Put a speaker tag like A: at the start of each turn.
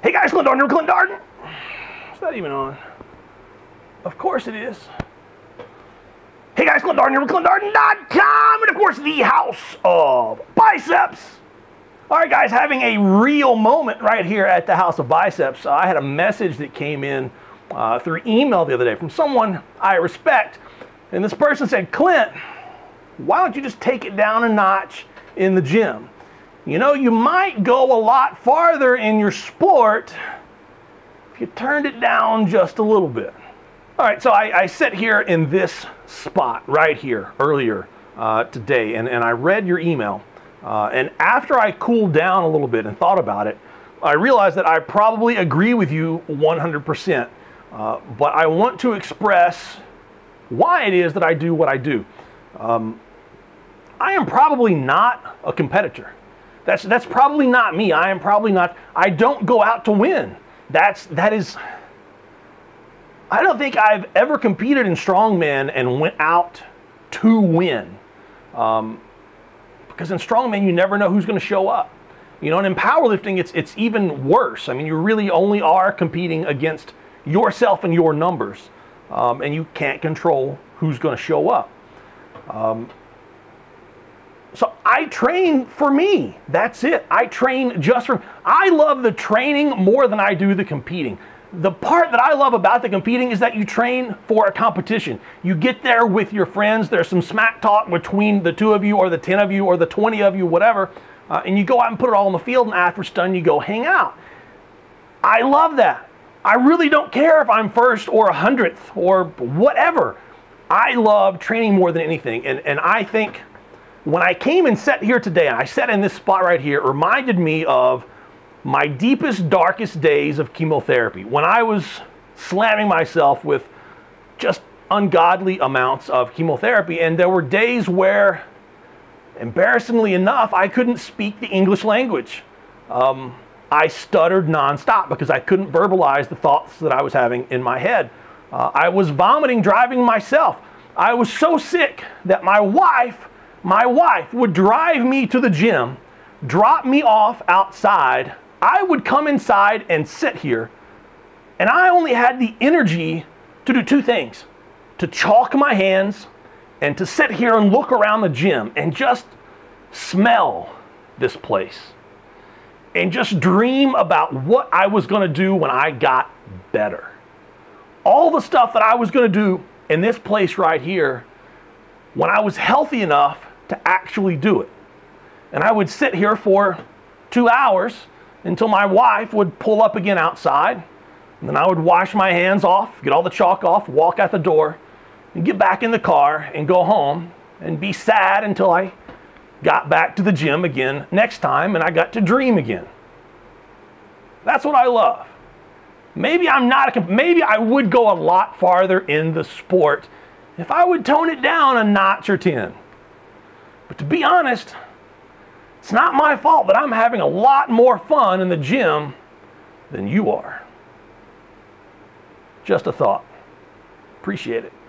A: Hey guys, Clint Darden, Clint Darden. Is that even on? Of course it is. Hey guys, Clint Darden, ClintDarden.com, and of course the House of Biceps. All right, guys, having a real moment right here at the House of Biceps. I had a message that came in through email the other day from someone I respect, and this person said, Clint, why don't you just take it down a notch in the gym? You know, you might go a lot farther in your sport if you turned it down just a little bit. All right, so I sit here in this spot right here earlier today, and I read your email. And after I cooled down a little bit and thought about it, I realized that I probably agree with you 100%. But I want to express why it is that I do what I do. I am probably not a competitor. That's probably not me. I am probably not. I don't go out to win. That is. I don't think I've ever competed in strongman and went out to win. Because in strongman, you never know who's going to show up. You know, and in powerlifting, it's even worse. I mean, you really only are competing against yourself and your numbers. And you can't control who's going to show up. So I train for me. That's it. I train just for... I love the training more than I do the competing. The part that I love about the competing is that you train for a competition. You get there with your friends. There's some smack talk between the 2 of you or the 10 of you or the 20 of you, whatever. And you go out and put it all on the field, and after it's done, you go hang out. I love that. I really don't care if I'm first or 100th or whatever. I love training more than anything. And I think when I came and sat here today, and I sat in this spot right here, it reminded me of my deepest, darkest days of chemotherapy, when I was slamming myself with just ungodly amounts of chemotherapy. And there were days where, embarrassingly enough, I couldn't speak the English language. I stuttered nonstop because I couldn't verbalize the thoughts that I was having in my head. I was vomiting driving myself. I was so sick that my wife would drive me to the gym, drop me off outside. I would come inside and sit here, and I only had the energy to do 2 things: to chalk my hands and to sit here and look around the gym and just smell this place and just dream about what I was going to do when I got better. All the stuff that I was going to do in this place right here when I was healthy enough to actually do it. And I would sit here for 2 hours until my wife would pull up again outside. And then I would wash my hands off, get all the chalk off, walk out the door, and get back in the car and go home and be sad until I got back to the gym again next time and I got to dream again. That's what I love. Maybe maybe I would go a lot farther in the sport if I would tone it down a notch or 10. But to be honest, it's not my fault that I'm having a lot more fun in the gym than you are. Just a thought. Appreciate it.